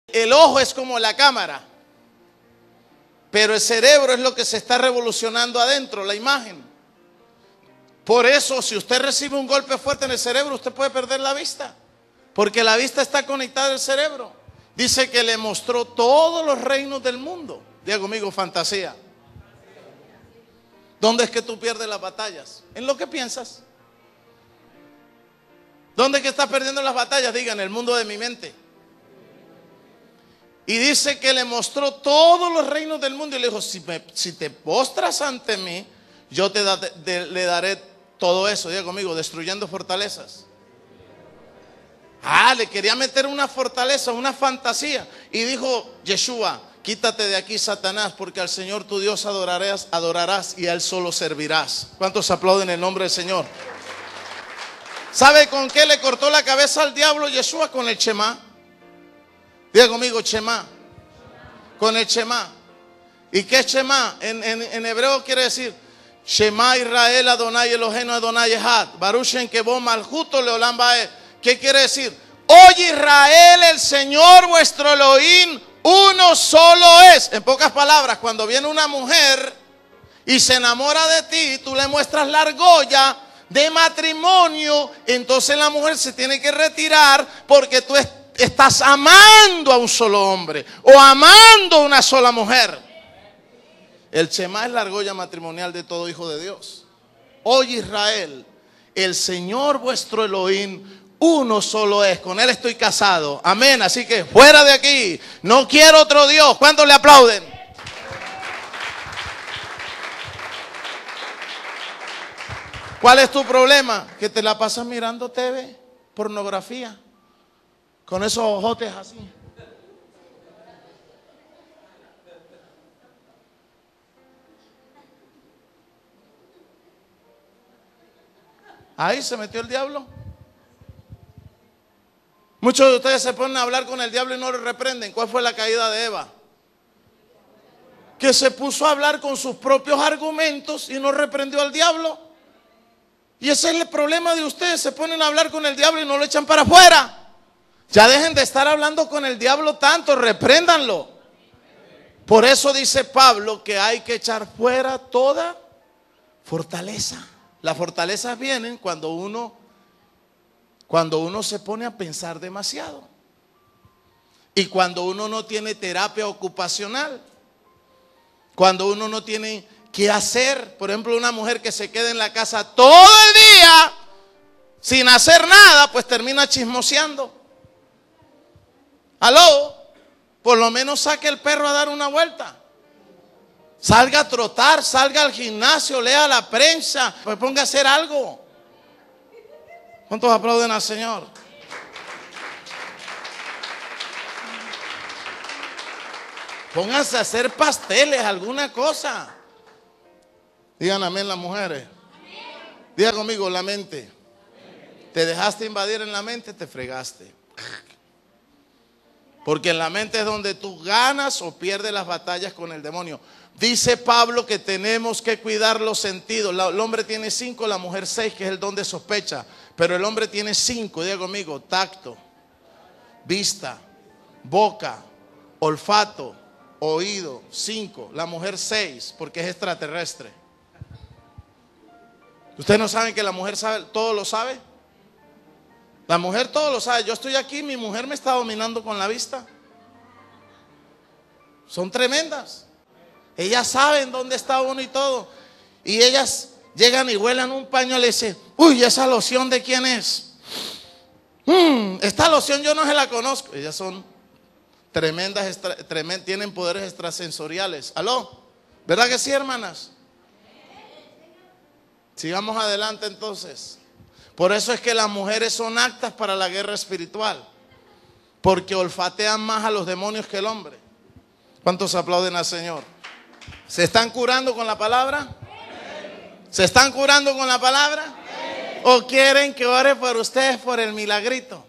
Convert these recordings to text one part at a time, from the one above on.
El ojo es como la cámara, pero el cerebro es lo que se está revolucionando adentro, la imagen. Por eso, si usted recibe un golpe fuerte en el cerebro, usted puede perder la vista, porque la vista está conectada al cerebro. Dice que le mostró todos los reinos del mundo. Diga conmigo, fantasía. ¿Dónde es que tú pierdes las batallas? En lo que piensas. ¿Dónde es que estás perdiendo las batallas? Diga, en el mundo de mi mente. Y dice que le mostró todos los reinos del mundo y le dijo, si te postras ante mí, yo le daré todo eso. Diga conmigo, destruyendo fortalezas. Le quería meter una fortaleza, una fantasía. Y dijo Yeshua, quítate de aquí, Satanás, porque al Señor tu Dios adorarás y a Él solo servirás. ¿Cuántos aplauden el nombre del Señor? ¿Sabe con qué le cortó la cabeza al diablo Yeshua? Con el Shema. Diga conmigo, Shema. Con el Shema. ¿Y qué es Shema? En hebreo quiere decir Shema Israel Adonai Eloheinu Adonai Echad Baruch Shem Kevod Malchuto Leolam Vaed. ¿Qué quiere decir? Oye Israel, el Señor vuestro Elohim, uno solo es. En pocas palabras, cuando viene una mujer y se enamora de ti, tú le muestras la argolla de matrimonio, entonces la mujer se tiene que retirar porque tú estás amando a un solo hombre o amando a una sola mujer. El Shema es la argolla matrimonial de todo hijo de Dios. Oye Israel, el Señor vuestro Elohim, uno solo es, con Él estoy casado. Amén, así que fuera de aquí, no quiero otro Dios. ¿Cuántos le aplauden? ¿Cuál es tu problema? Que te la pasas mirando TV, pornografía, con esos ojotes así. Ahí se metió el diablo. Muchos de ustedes se ponen a hablar con el diablo y no lo reprenden. ¿Cuál fue la caída de Eva? Que se puso a hablar con sus propios argumentos y no reprendió al diablo. Y ese es el problema de ustedes. Se ponen a hablar con el diablo y no lo echan para afuera. Ya dejen de estar hablando con el diablo tanto, repréndanlo. Por eso dice Pablo que hay que echar fuera toda fortaleza. Las fortalezas vienen cuando uno se pone a pensar demasiado. Y cuando uno no tiene terapia ocupacional. Cuando uno no tiene qué hacer. Por ejemplo, una mujer que se queda en la casa todo el día sin hacer nada, pues termina chismoseando. ¿Aló? Por lo menos saque el perro a dar una vuelta. Salga a trotar, salga al gimnasio, lea la prensa, pues ponga a hacer algo. ¿Cuántos aplauden al Señor? Pónganse a hacer pasteles, alguna cosa. Digan amén las mujeres. Diga conmigo, la mente. Te dejaste invadir en la mente, te fregaste. Porque en la mente es donde tú ganas o pierdes las batallas con el demonio. Dice Pablo que tenemos que cuidar los sentidos. El hombre tiene 5, la mujer 6, que es el don de sospecha. Pero el hombre tiene 5, diga conmigo: tacto, vista, boca, olfato, oído. 5, la mujer 6, porque es extraterrestre. ¿Ustedes no saben que la mujer sabe, todo lo sabe? La mujer todo lo sabe. Yo estoy aquí, mi mujer me está dominando con la vista. Son tremendas. Ellas saben dónde está uno y todo. Y ellas llegan y huelen un paño y le dicen: uy, ¿esa loción de quién es? Esta loción yo no se la conozco. Ellas son tremendas, tienen poderes extrasensoriales. ¿Aló? ¿Verdad que sí, hermanas? Sigamos adelante entonces. Por eso es que las mujeres son aptas para la guerra espiritual, porque olfatean más a los demonios que el hombre. ¿Cuántos aplauden al Señor? ¿Se están curando con la palabra? ¿Se están curando con la palabra? ¿O quieren que ore por ustedes por el milagrito?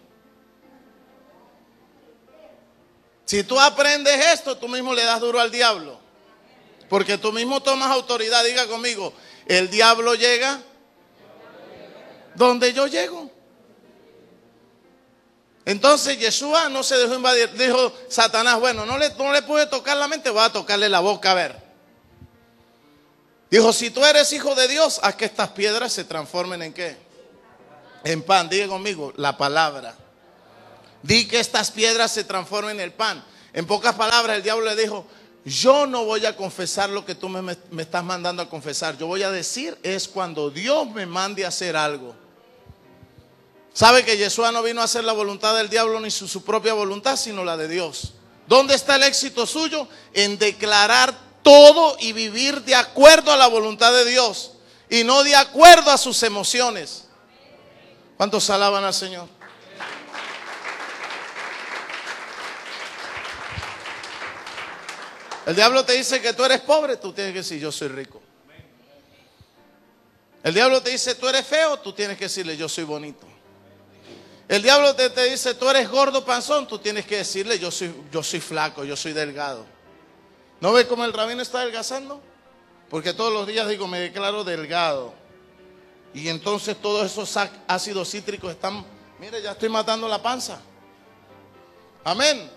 Si tú aprendes esto, tú mismo le das duro al diablo, porque tú mismo tomas autoridad. Diga conmigo: el diablo llega donde yo llego. Entonces Yeshua no se dejó invadir. Dijo Satanás, bueno, no le puede tocar la mente, voy a tocarle la boca a ver. Dijo, si tú eres hijo de Dios, haz que estas piedras se transformen en ¿qué? En pan. Diga conmigo, la palabra. Di que estas piedras se transformen en el pan. En pocas palabras, el diablo le dijo, yo no voy a confesar lo que tú me estás mandando a confesar. Yo voy a decir es cuando Dios me mande a hacer algo. Sabe que Yeshua no vino a hacer la voluntad del diablo ni su propia voluntad, sino la de Dios. ¿Dónde está el éxito suyo? En declarar todo y vivir de acuerdo a la voluntad de Dios y no de acuerdo a sus emociones. ¿Cuántos alaban al Señor? El diablo te dice que tú eres pobre, tú tienes que decir yo soy rico. El diablo te dice tú eres feo, tú tienes que decirle yo soy bonito. El diablo te dice tú eres gordo, panzón, tú tienes que decirle yo soy flaco, yo soy delgado. ¿No ves cómo el rabino está adelgazando? Porque todos los días digo me declaro delgado. Y entonces todos esos ácidos cítricos están, mire, ya estoy matando la panza. Amén.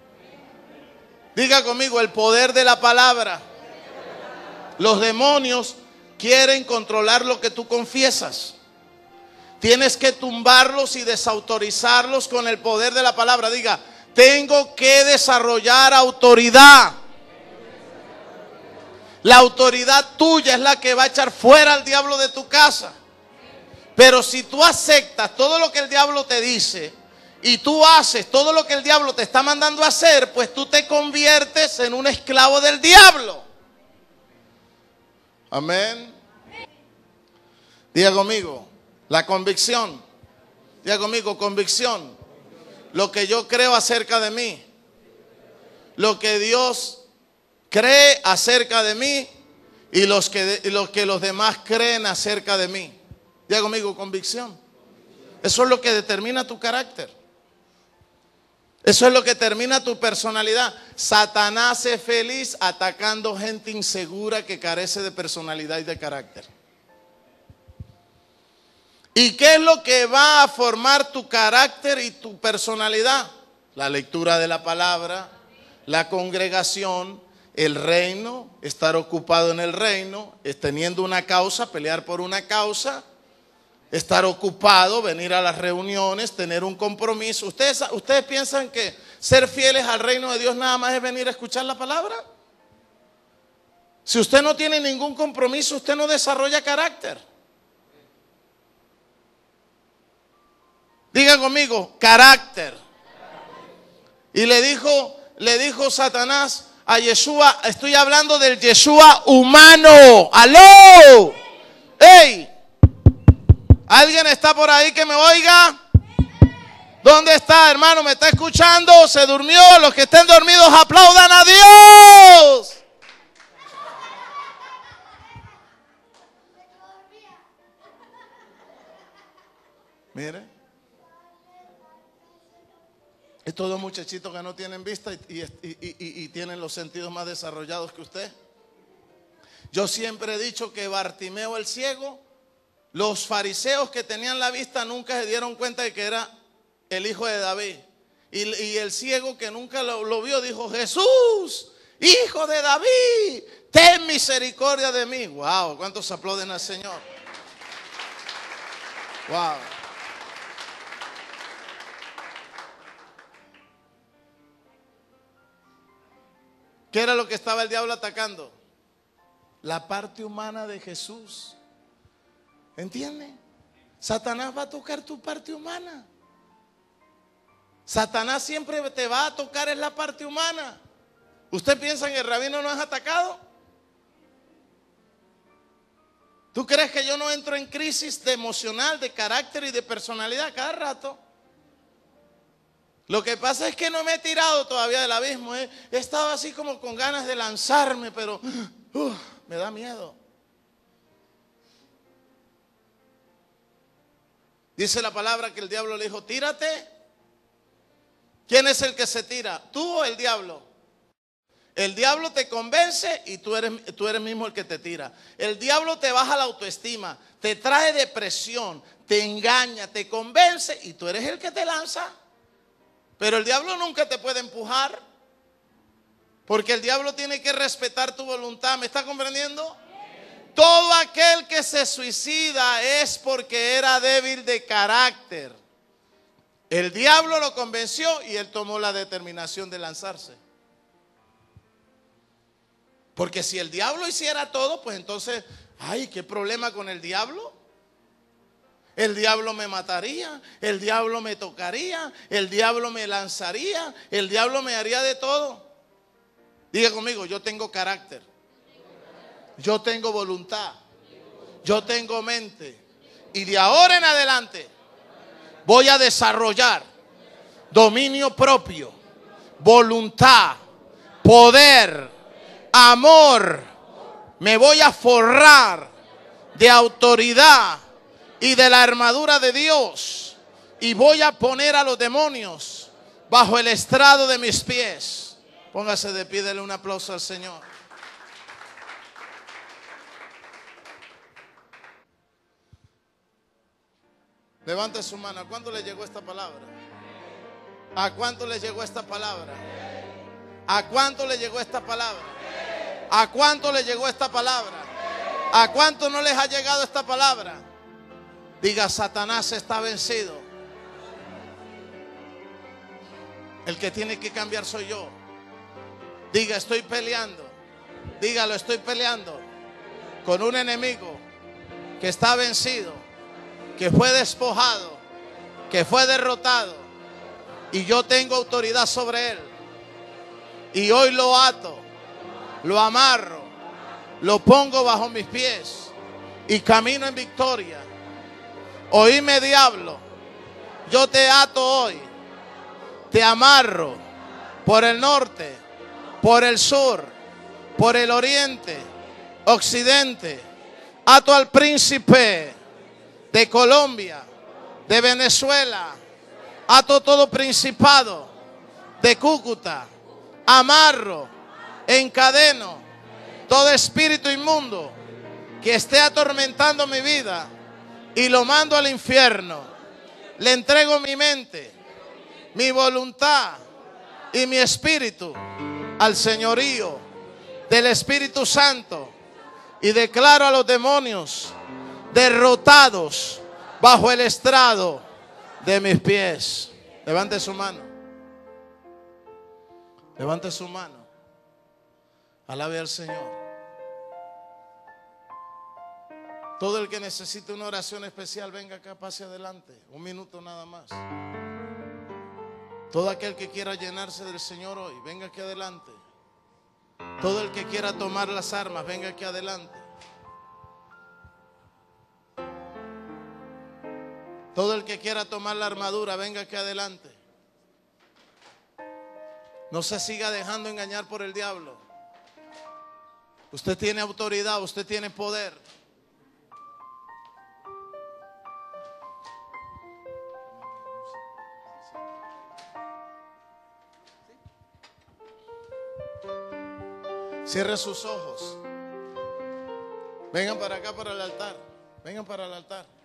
Diga conmigo, el poder de la palabra. Los demonios quieren controlar lo que tú confiesas. Tienes que tumbarlos y desautorizarlos con el poder de la palabra. Diga, tengo que desarrollar autoridad. La autoridad tuya es la que va a echar fuera al diablo de tu casa. Pero si tú aceptas todo lo que el diablo te dice y tú haces todo lo que el diablo te está mandando a hacer, pues tú te conviertes en un esclavo del diablo. Amén. Diga conmigo, la convicción. Diga conmigo, convicción. Lo que yo creo acerca de mí. Lo que Dios cree acerca de mí y lo que los demás creen acerca de mí. Diga conmigo, convicción. Eso es lo que determina tu carácter. Eso es lo que determina tu personalidad. Satanás es feliz atacando gente insegura que carece de personalidad y de carácter. ¿Y qué es lo que va a formar tu carácter y tu personalidad? La lectura de la palabra, la congregación, el reino, estar ocupado en el reino, teniendo una causa, pelear por una causa, estar ocupado, venir a las reuniones, tener un compromiso. ¿Ustedes piensan que ser fieles al reino de Dios nada más es venir a escuchar la palabra? Si usted no tiene ningún compromiso, usted no desarrolla carácter. Diga conmigo, carácter. Y le dijo Satanás a Yeshua, estoy hablando del Yeshua humano. ¡Aló! ¡Ey! ¿Alguien está por ahí que me oiga? ¿Dónde está, hermano? ¿Me está escuchando? ¿Se durmió? Los que estén dormidos aplaudan a Dios. Mire, estos dos muchachitos que no tienen vista y tienen los sentidos más desarrollados que usted. Yo siempre he dicho que Bartimeo el ciego, los fariseos que tenían la vista nunca se dieron cuenta de que era el hijo de David. Y el ciego que nunca lo vio dijo, Jesús, hijo de David, ten misericordia de mí. Wow, ¿cuántos aplauden al Señor? Wow. ¿Qué era lo que estaba el diablo atacando? La parte humana de Jesús. ¿Entiende? Satanás va a tocar tu parte humana. Satanás siempre te va a tocar en la parte humana. ¿Usted piensa que el rabino no es atacado? ¿Tú crees que yo no entro en crisis de emocional, de carácter y de personalidad cada rato? Lo que pasa es que no me he tirado todavía del abismo. He estado así como con ganas de lanzarme, pero me da miedo. Dice la palabra que el diablo le dijo, tírate. ¿Quién es el que se tira? ¿Tú o el diablo? El diablo te convence y tú eres mismo el que te tira. El diablo te baja la autoestima, te trae depresión, te engaña, te convence y tú eres el que te lanza. Pero el diablo nunca te puede empujar, porque el diablo tiene que respetar tu voluntad. ¿Me está comprendiendo? Todo aquel que se suicida es porque era débil de carácter. El diablo lo convenció y él tomó la determinación de lanzarse. Porque si el diablo hiciera todo, pues entonces, ay, ¿qué problema con el diablo? El diablo me mataría, el diablo me tocaría, el diablo me lanzaría, el diablo me haría de todo. Diga conmigo, yo tengo carácter, yo tengo voluntad, yo tengo mente. Y de ahora en adelante voy a desarrollar dominio propio, voluntad, poder, amor. Me voy a forrar de autoridad y de la armadura de Dios, y voy a poner a los demonios bajo el estrado de mis pies. Póngase de pie, dele un aplauso al Señor. Levante su mano. ¿A cuánto le llegó esta palabra? ¿A cuánto le llegó esta palabra? ¿A cuánto le llegó esta palabra? ¿A cuánto le llegó esta palabra? ¿A cuánto no les ha llegado esta palabra? Diga, Satanás está vencido. El que tiene que cambiar soy yo. Diga, estoy peleando. Dígalo, estoy peleando con un enemigo que está vencido, que fue despojado, que fue derrotado, y yo tengo autoridad sobre él. Y hoy lo ato, lo amarro, lo pongo bajo mis pies y camino en victoria. Oíme, diablo, yo te ato hoy, te amarro por el norte, por el sur, por el oriente, occidente. Ato al príncipe de Colombia, de Venezuela. Ato todo principado de Cúcuta. Amarro, encadeno todo espíritu inmundo que esté atormentando mi vida y lo mando al infierno. Le entrego mi mente, mi voluntad y mi espíritu al señorío del Espíritu Santo, y declaro a los demonios derrotados bajo el estrado de mis pies. Levante su mano. Levante su mano. Alabe al Señor. Todo el que necesite una oración especial, venga acá, pase adelante. Un minuto nada más. Todo aquel que quiera llenarse del Señor hoy, venga aquí adelante. Todo el que quiera tomar las armas, venga aquí adelante. Todo el que quiera tomar la armadura, venga aquí adelante. No se siga dejando engañar por el diablo. Usted tiene autoridad, usted tiene poder. Cierre sus ojos. Vengan para acá, para el altar. Vengan para el altar.